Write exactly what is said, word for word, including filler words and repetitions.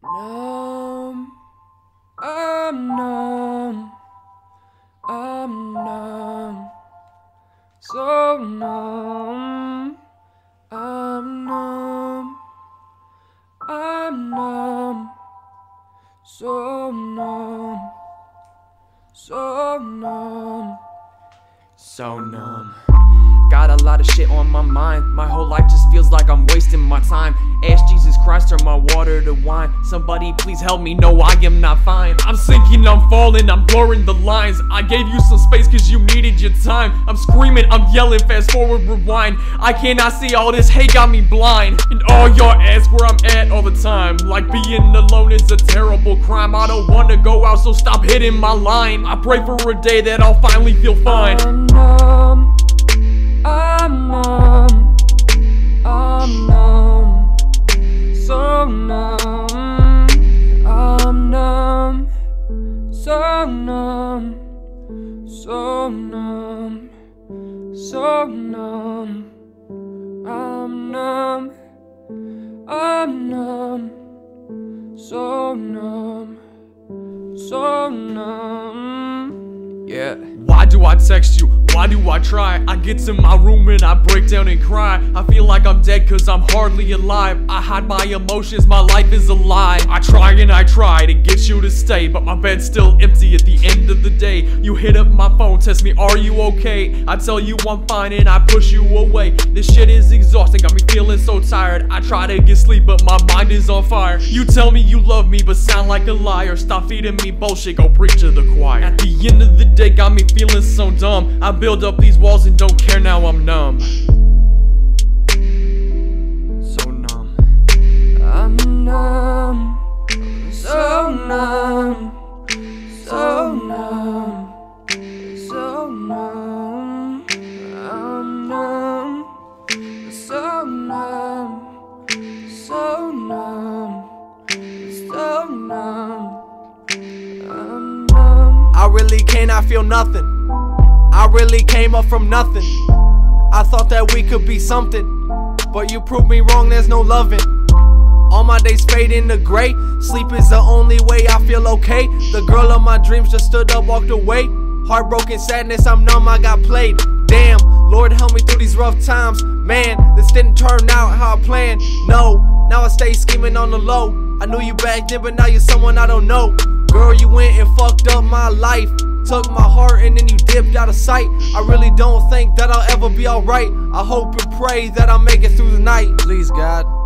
Numb, I'm numb, I'm numb, so numb, I'm numb, I'm numb, so numb, so numb, so numb. Got a lot of shit on my mind. My whole life just feels like I'm wasting my time. Ask Jesus Christ, turn my water to wine. Somebody please help me, no, I am not fine. I'm sinking, I'm falling, I'm blurring the lines. I gave you some space cause you needed your time. I'm screaming, I'm yelling, fast forward, rewind. I cannot see all this hate got me blind. And all y'all ask where I'm at all the time. Like being alone is a terrible crime. I don't wanna go out, so stop hitting my line. I pray for a day that I'll finally feel fine. I'm numb, I'm numb, I'm numb, so numb, I'm numb, so numb, so numb, so numb, I'm numb, I'm numb, so numb, so numb, yeah. Why do I text you? Why do I try? I get to my room and I break down and cry. I feel like I'm dead cause I'm hardly alive. I hide my emotions, my life is a lie. I try and I try to get you to stay, but my bed's still empty at the end of the day. You hit up my phone, test me, are you okay? I tell you I'm fine and I push you away. This shit is exhausting, got me feeling so tired. I try to get sleep but my mind is on fire. You tell me you love me but sound like a liar. Stop feeding me bullshit, go preach to the choir. At the end of the day, got me feeling so dumb. I build up these walls and don't care, now I'm numb. So numb. I'm numb, so numb, so numb, so numb. I'm numb, so numb, so numb, so numb. I'm numb. I really cannot feel nothing. I really came up from nothing. I thought that we could be something, but you proved me wrong, there's no loving. All my days fade into gray. Sleep is the only way I feel okay. The girl of my dreams just stood up, walked away. Heartbroken sadness, I'm numb, I got played. Damn, Lord help me through these rough times. Man, this didn't turn out how I planned. No, now I stay scheming on the low. I knew you back then, but now you're someone I don't know. Girl, you went and fucked up my life. Took my heart and then you dipped out of sight. I really don't think that I'll ever be alright. I hope and pray that I'll make it through the night. Please, God.